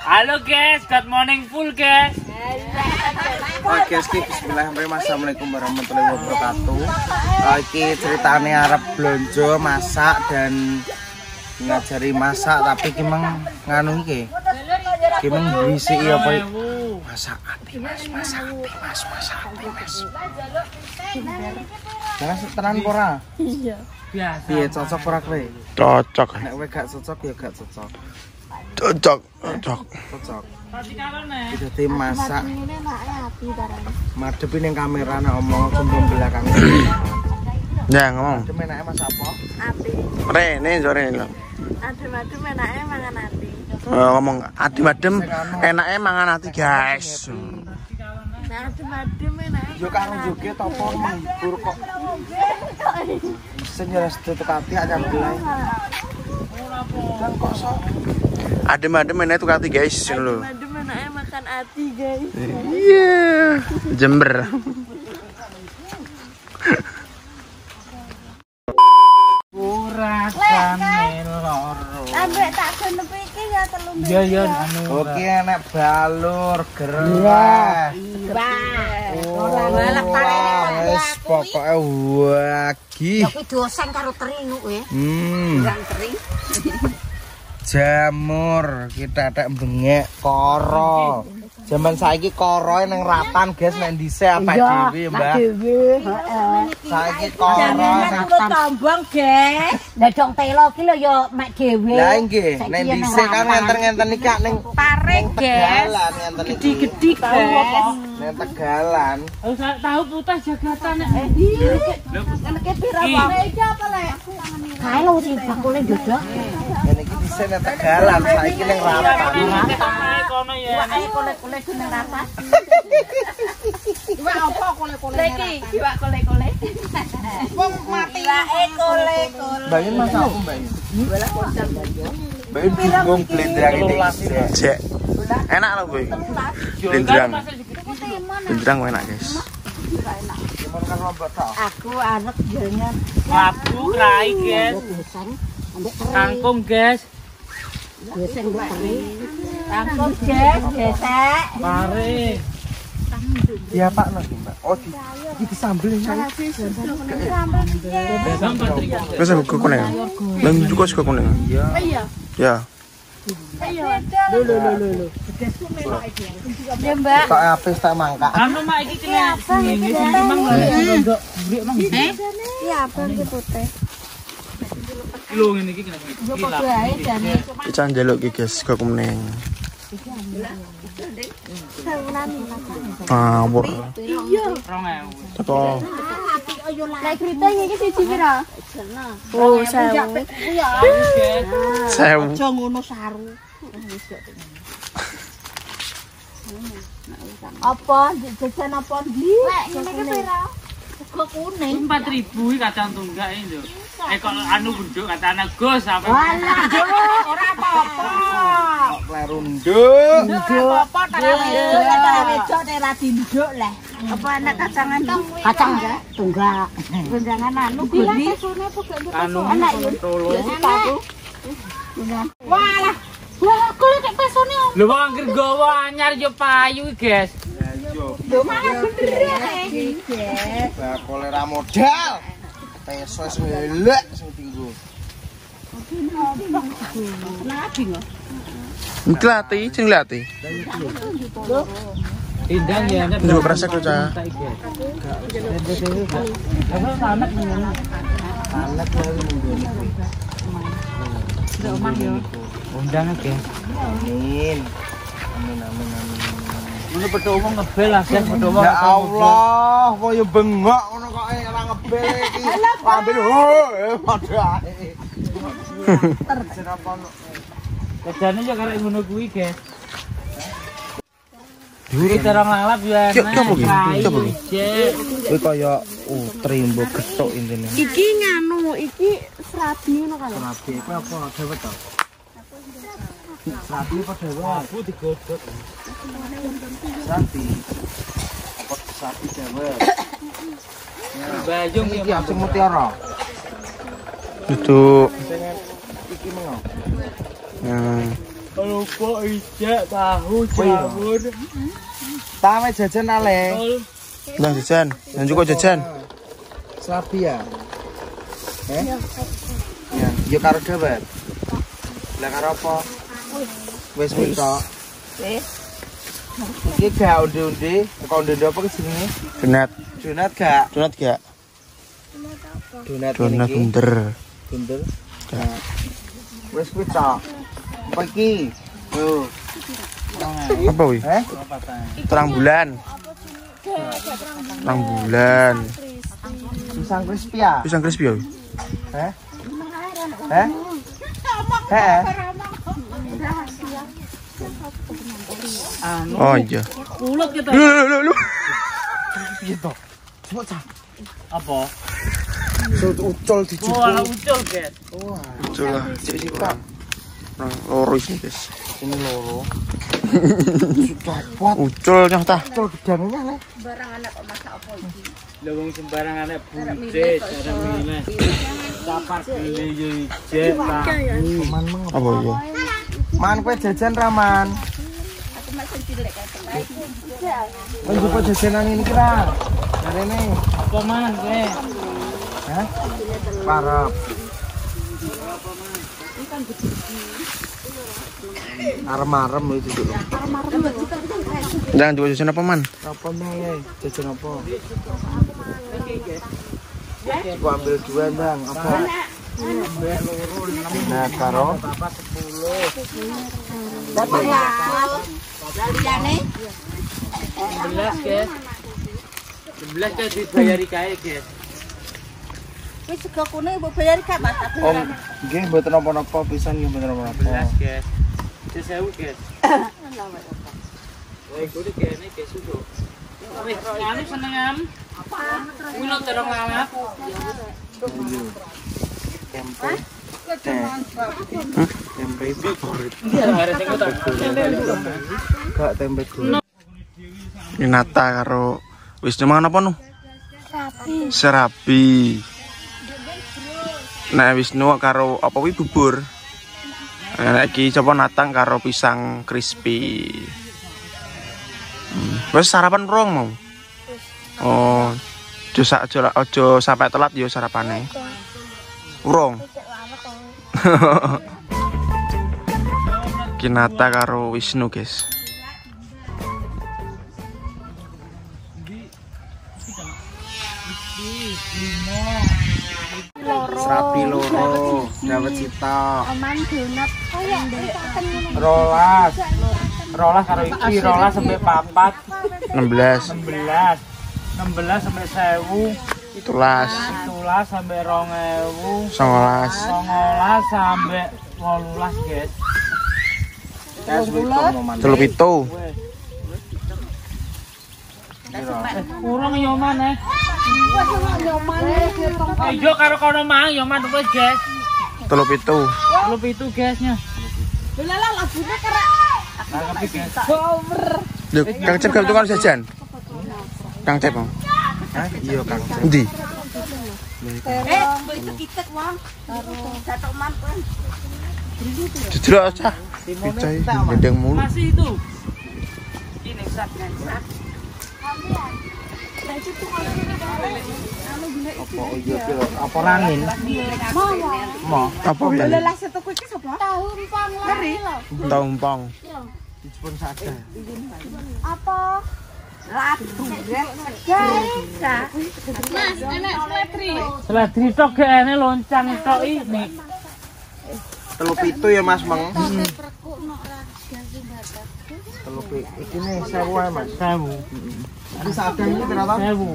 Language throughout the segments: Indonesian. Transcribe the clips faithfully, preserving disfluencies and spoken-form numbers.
Halo guys, good morning full guys. Oke guys, bismillahirrahmanirrahim. Assalamualaikum warahmatullahi wabarakatuh. Oke, ceritanya Arab blonjo masak dan ngajari masak, tapi kimeng nganu iki. Kimeng bisi apa? Masak ati Mas, masak ati Mas, masak ati Mas. Jangan tenan ora? Iya. Biasa. Piye cocok ora kowe? Cocok. Nek kowe gak cocok ya gak cocok. Cocok, cocok. Cocok. Jadi masak. Madep ning kamera nek omong kumpul belakang. Ya ngomong. Madep enake masak apa? Ati. Rene sore lho. Adem-adem enake mangan ati. Oh, ngomong adem-adem enake mangan ati, guys. Nah, adem-adem enake. Yo karo joget apa menghibur kok. Sing jelas tutuk ati aja belai. Kan kok sok. Adem-adem enake tuh ati, guys, lho. Adem-adem enake makan ati, guys. Iya. Jember. Rasane loro. Ambek tak genep iki ya telung. Iya iya anu. Oke, enak balur, gerah. Ora balak parene. Wis pokoke wagi. Ya kuwi doseng karo teri nu kowe. Hmm. Kurang teri. Jamur, kita tak bengek koro. Zaman saiki koroe nang ratan, guys, nek dhisik apa dhewe, Mbak. Dhewe, heeh. Saiki koro Nang tambang, guys. Lah dong telo ki lho ya mek dhewe. Lah nggih, nek dhisik kan ngenten-ngenten iki ning pare, guys. Gede-gede, guys. Ning Tegalan. Harus tahu putih jagatan nek. Eneke pira wae iki apa lek? Kae lho sing bakule ndodok. Ngene iki dhisik ning Tegalan, saiki ning ratan. Kono ya. Ae kole-kole nang rapat. Iwak apa kole-kole? Iki iwak kole-kole. Wong mati. Iwake kole-kole. Mbak Yun masak apa, Mbak Yun? Mbak Yun bingung blendrang ini. Cek. Enak lho, Boy. Blendrang. Blendrang enak, guys. Cuman kan lombok tok. Aku anak jangan. Labu rai guys. Kangkung guys. Biasanya gue teri. Kangkung guys, biasa. Pare. Iya, Pak, nanti, Mbak. Oh, di iki disambel ya. Wes aku kuning. Nang juga suka kuning. Iya. Ya. Lho lho lho lho. Ya, Mbak. Kok apes tak mangka. Anu mak iki kena ini sing mang ndok mbrik mang. Iya, abang ki putih. Lho ngene iki kena. Yo padha ae jane. Kita njaluk iki, guys, suka kuning. Ah, bor. Iya. dua ribu. Teko. Lah krite iki siji pira? Oh, sewu. Sewu. Aja ngono saru. Apa jajan apa ndi? Lek ngene iki pira? Sego kuning. empat ribu iki kacang tunggak iki lho. Eh kok anu gunduk kata anak Gus apa? Walah, ora apa-apa. Kleru nduk. Nduk apa ta wedok ora dinduk leh. Apa anak kacangan kacang tunggak. Tunjangan anu guni. Anu Anak yo. tolo. Walah. Wah, kuwi nek pesone om. Lho wong anggere gawa anyar yo payu iki, guys. Lho mangan bener iki. Lah kolera modal. Peso wis elek sing tinggu. Nabi kok. Nglati, jeneng lati. Indang ya nek Njuk resek lho, Cah. anak ngono. Anak lagi nunggu. Ndak omah yo. Undang aja. Amin. Amin amin amin. Ngono petuk omong ngebel lah, guys, petuk omong. Ya Allah, koyo bengok ngono kok ora ngebel iki. Ambil ho, padha ae. Terjen apa ono? Kejane yo karek ngono kuwi, guys. Iki cara ngalap ya. Coba iki, coba iki. Kuwi kaya utri mbok gethuk intine. Iki nganu, iki serabi ngono kan. Serabi kuwi apa dewet to? Serabi apa dewet? Aku digodhog. Serabi. Apa serabi dewet? Bayung Iki asing mutiara. Itu Iki mengo. yang Kerupuk ijek tahu jamur. Tawe jajan ale. Nah jajan, dan juga jajan. Slabi ya. Eh? Ya, yo karo dhewe. Lah karo apa? Wis wis tok. Wis. Iki gak undi-undi, kok undi apa ki jenenge? Donat. Donat gak? Donat gak? Donat Donat iki. bunder. Bunder. Nah. Wis kuwi tok. Apa iki? Yo. Apa wi? Eh? Terang bulan. Terang bulan. Pisang crispy ya? Pisang crispy ya wi? Eh? Eh? Eh? Anu. Oh iya. Kulut kita. Lu lu lu. Piye to? Coba cah. Apa? Sut ucul Oh, dijupuk. ala ucul, guys. Wah, Coba. cek Pak. Nah, loro ini guys. Ini loro. Sudah kuat. Ucul nyata. Ucul gedangnya le. Barang anak kok masak apa iki? Lah wong sembarang anak buncit, cara milih. Sapar pilih yo ijek tahu. Man meng. Apa iya? Man kowe jajan raman. Aku masih cilik kae. Kowe njupuk jajanan ini kira. Rene. Apa man kowe? Hah? Parap. Arem-arem itu dulu. Jangan coba jajan apa man? Apa nih? Jajan apa? Gua ambil dua bang. Apa? Nah, karo. Dapat ya. Liyane sebelas, guys. sebelas guys dibayari kae, guys. wis sego kuning mbok bayar gak Mas? Om, nggih mboten napa-napa pisan nggih mboten napa-napa. sebelas, guys. sewu, guys. Woi, kudu kene guys udah. Wis, anu senengan. Apa? Kuwi lo terong lalap. Tempe. Tempe favorit. Iya, arek sing tak. Gak tempe goreng. Ini nata karo wis mangan apa nu? Serabi. Serabi. Nah Wisnu karo apa wi bubur. Nah iki coba natang karo pisang crispy. Hmm. Wis sarapan rong mau. Oh. Aja sak aja aja sampai telat yo sarapane. Urung. Kinata karo Wisnu, guys. Serabi loro, dawet cita. Aman donat kaya Rolas. Rolas karo iki, rolas sampai papat. enam belas. enam belas. enam belas sampai sewu. Tulas. Tulas sampai rong ewu. Songolas. Songolas sampai wolulas, guys. Telu pitu. Kurang yo maneh. Ayo karo kono mang yo man wis, guys. Telu pitu. Telu pitu, guysnya. Lha lah lagune kerek. Tapi guys. Lho, Kang Cep gak tukang jajan? Kang Cep. Hah? Iya, Kang. Endi? Eh, mbok itu kitek wong. Datok man kon. Jujur aja. Picai gendeng mulu. Masih itu. Ini sak. Apa iya pil? Apa angin? Mau. Apa ya? Lha lah setuku iki sapa? Tahu empang lah. Tumpang. Dipun saja. Apa? Ladu guys. Mas, enak seledri. Seledri tok gene loncang tok ini. Telu pitu ya Mas Meng. Telu pitu. Iki nih sewu ae Mas. Sewu. Ini sadang ini berapa? Sewu.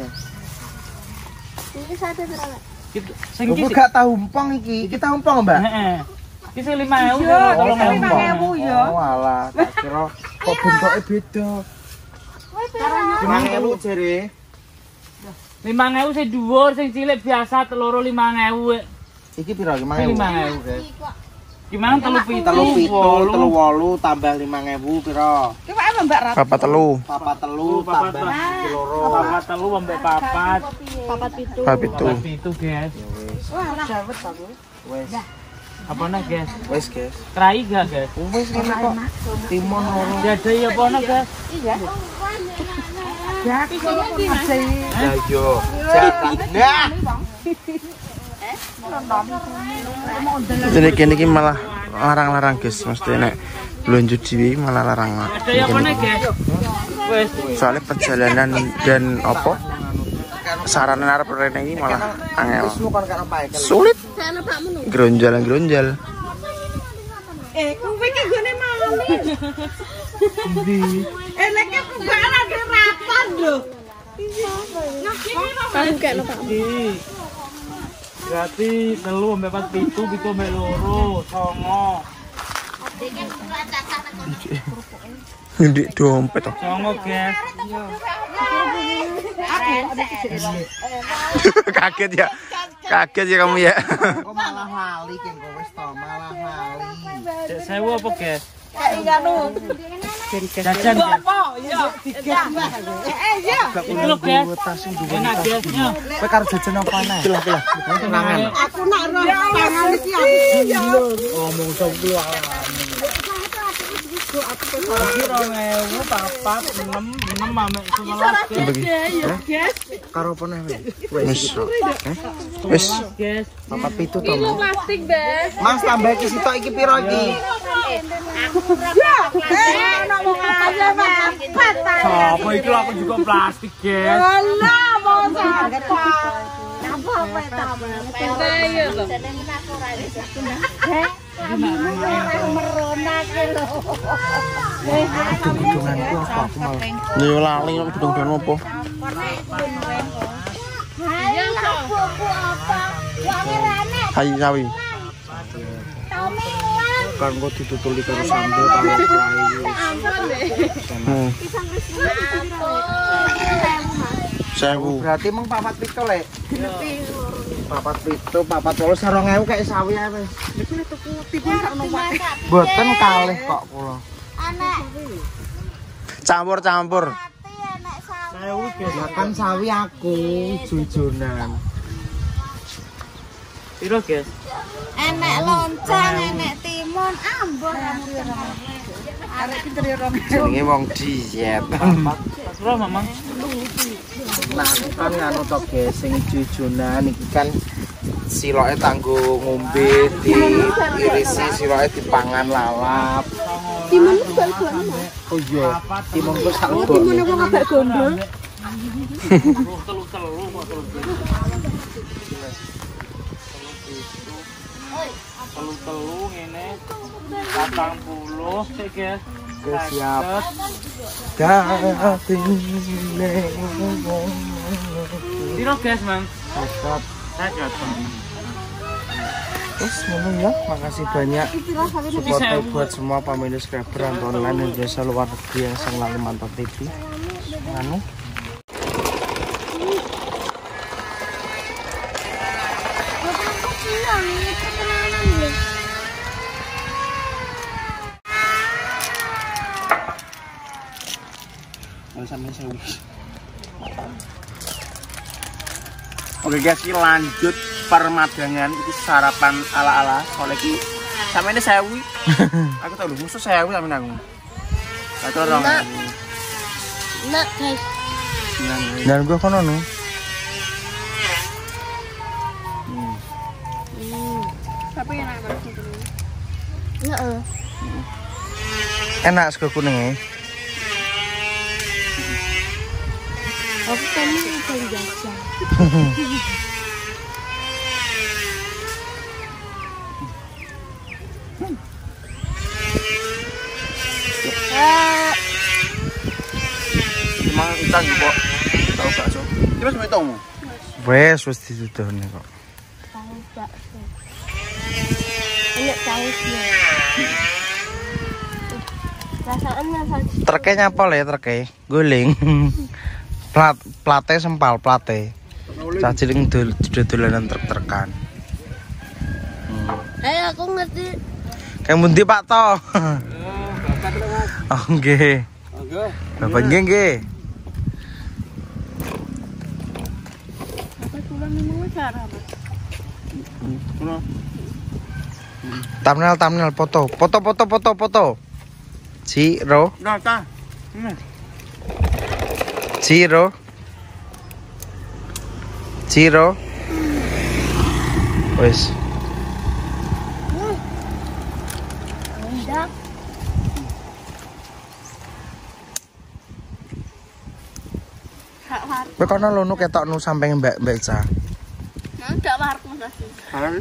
Iki sate berapa? Sing Iki iki gak tahu empong iki. Iki tahu empong, Mbak. heeh. Iki sing lima ewu Oh, tolong lima ewu. ya. Oh, alah, tak kira kok bentuknya beda. lima ewu jere. lima ewu sing dhuwur, sing cilik biasa teloro lima ewu. Iki piro? lima Sing ewu. lima ewu, guys. Gimana telu pitu? Telu pitu, telu wolu tambah lima ewu piro? Ki wae Mbak Rat. Papa telu. Papat telu Papat tambah loro. Papat telu ambek papat. Papat pitu. Papa pitu. Papat pitu, guys. Wah, dawet aku. Wes. Apa nih guys? Wes guys. Kerai gak guys? Wes ngene kok. Timon loro. Jadi apa nih guys? Iya. Ya, Ya yo. Nah. Jadi kini malah larang-larang guys, mesti nek belanja dhewe malah larang. Ada apa nih guys? Wes. Soalnya perjalanan dan apa? Sarana arep rene iki malah angel. Sulit. Gronjal-gronjal. Eh, kowe iki gone mami. Endi? Eh, nek kebaran lagi rapan lho. Tahu kayak lo Pak. Berarti telu sampai empat pitu, pitu sampai loro, songo. Di dompet toh. Songo guys. Kaget ya. Kaget ya kamu ya. Kok malah lali kan kok wis to, malah lali. Cek sewu apa guys? Kayak nganu. Jajan guys. Apa? Iya, digas Mbah. Eh, iya. Itu loh guys. Enak guysnya. Kowe karo jajan apa neh? Kelah kelah. Kenangan. Aku nak roh tangan iki aku. Ngomong sok keluar. Iki rong ewu papat enam enam ame sebelas guys. Karo apa neh? Wis. Wis. Guys, Papat pitu to. Plastik, Bes. Mas tambah iki sitok iki piro iki? Eh, ngomong aja, Pak. apa itu aku juga plastik guys. Alah, mau sakit. Napa apa ta? Saya lho. Merona ke lho. Hitunganku apa aku malah. Yo lali kok gedung-gedung opo? Iya, buku apa? Wong rene. Hayi sawi. Tome uang. Kan kok ditutuli karo sambel karo prayu. Hmm. Sewu. Berarti mung papat pitu lek. Papat pitu, papat wolu serong ewu kayak sawi ae wis. Mboten kalih kok kula. Anak. Campur-campur. Sewu guys. Ya kan sawi aku jujunan. Piro guys? Enek lonceng, enek timun, ambon. Arek iki dari rong. Jenenge wong diet. Piro Mamang? Nah, aku kan nganu to guys sing jujunan iki kan siloke tanggo ngombe diirisi siloke dipangan lalap. Timun ku bal-balan. Oh iya, timun ku sak bok. Timun wong agak gondrong. Telu-telu kok terus. Telu-telu ngene patang puluh sik guys. Siap. Gatine. Piro guys, Mang? Cakep. Cakep. Terus ngono ya, makasih banyak support buat semua pemilik subscriber online Indonesia luar negeri yang selalu mantap T V. Anu Oke guys, ini lanjut permadangan itu sarapan ala-ala. Soalnya ini sampe ini sewi. Aku tahu lho, musuh sewi sampe aku. Aku orang. Nak, guys. dan gua kono nu. Tapi enak banget itu. Heeh. Enak sego kuning e. Aku kan itu jasa. Emang ikan kok. Tahu bakso. Iki wis metongmu. Wes wis ditutune kok. Tahu bakso. Enak tahu sih. Rasaannya sakit. Terke nyapa le terke? Guling. Plat plate sempal plate. Caciling dul dolanan trek-trekan. Eh, aku ngerti. Kayak mundi Pak to. Oh nggih. Oke. Bapak nggih nggih. Apa pulang minum cara, Mas? Thumbnail thumbnail foto. Foto foto foto foto. Ciro. Nah, ta. Nah. Ciro. Ciro. Wes. Kowe kono lono ketok nu samping Mbak Mbak Ica. Ndak warung lagi. Halal.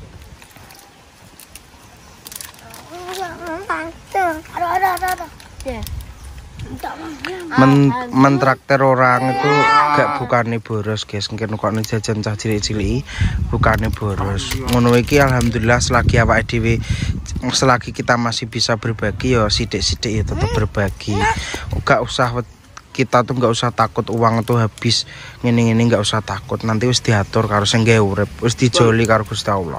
Men mentraktir orang itu gak bukane boros guys, mungkin kok jajan cah cilik-cilik bukane boros. Ngono iki alhamdulillah selagi awake dhewe selagi kita masih bisa berbagi ya sithik-sithik ya tetap berbagi. Gak usah kita tuh nggak usah takut uang itu habis ngene-ngene, nggak usah takut, nanti wis diatur karo sing gawe urip, wis dijoli karo Gusti Allah.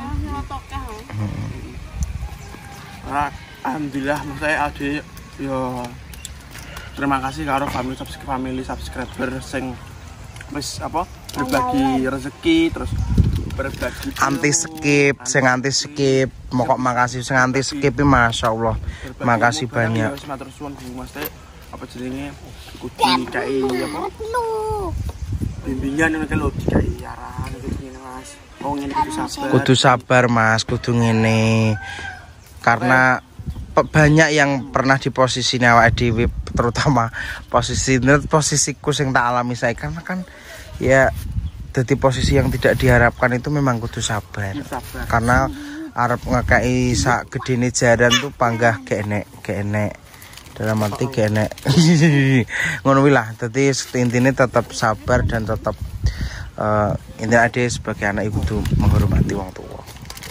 Alhamdulillah saya ade yo terima kasih karo family subscriber family subscriber sing wis apa berbagi rezeki terus berbagi anti skip sing anti skip mokok makasih sing anti skip Masya Allah makasih banyak. Matur suwun Mas Teh apa jenenge kudu dikai apa bimbingan nek lho dikai arahan ngene Mas. Oh ngene kudu sabar. Kudu sabar Mas, kudu ngene. Karena banyak yang pernah di posisi awake dhewe terutama posisi posisiku sing tak alami saya karena kan ya jadi posisi yang tidak diharapkan itu memang kudu sabar. Sabar. Karena arep ngekei sak gedene jaran tuh panggah gak enek, gak enek. Dalam arti gak enek. Ngono kuwi lah. Dadi intine tetap sabar dan tetap uh, intinya ade sebagai anak ibu tuh menghormati wong tua.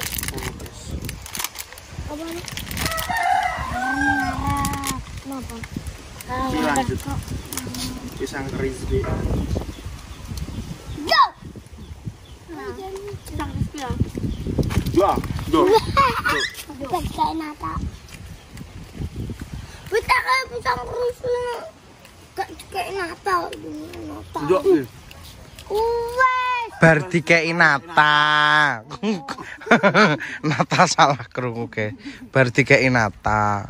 Lanjut. Pisang crispy. Yo. Pisang crispy. Dua, dua. Pisang nata. Kita kayak pisang crispy. Gak kayak nata. Nata. Dua. Uwes. Bar dikei nata. Nata salah krungu ke. Bar dikei nata.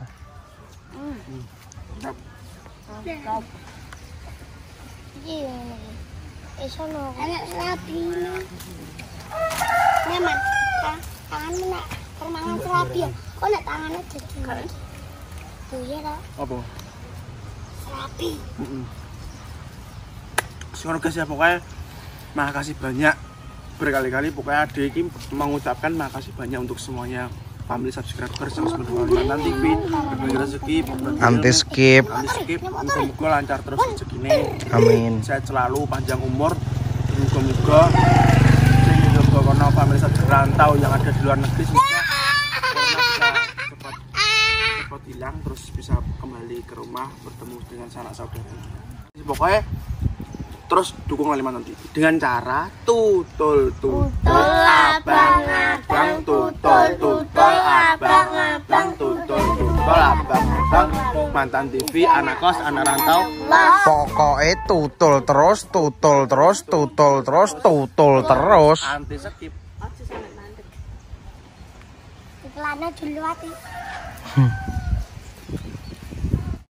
Iya. Eso no. Anak serabi. Nyaman. Tangan nak permangan serabi. Kok nak tangannya jadi. Tuh ya dah. Apa? Serabi. Heeh. Semoga guys ya pokoknya makasih banyak berkali-kali pokoknya adik ini mengucapkan makasih banyak untuk semuanya family subscriber yang sudah menonton T V berbagi rezeki Anti skip. anti skip moga-moga lancar terus rezekine Amin. sehat selalu panjang umur moga-moga sing juga kono family subscriber rantau yang ada di luar negeri semoga corona bisa cepat cepat hilang terus bisa kembali ke rumah bertemu dengan sanak saudara pokoknya terus dukung Kalimantan T V dengan cara tutul tutul abang-abang tutul tutul abang-abang tutul tutul abang-abang Mantan T V anak kos anak rantau Pokoknya tutul terus, tutul terus, tutul terus, tutul terus. anti skip. Iklannya dulu hati. Hmm.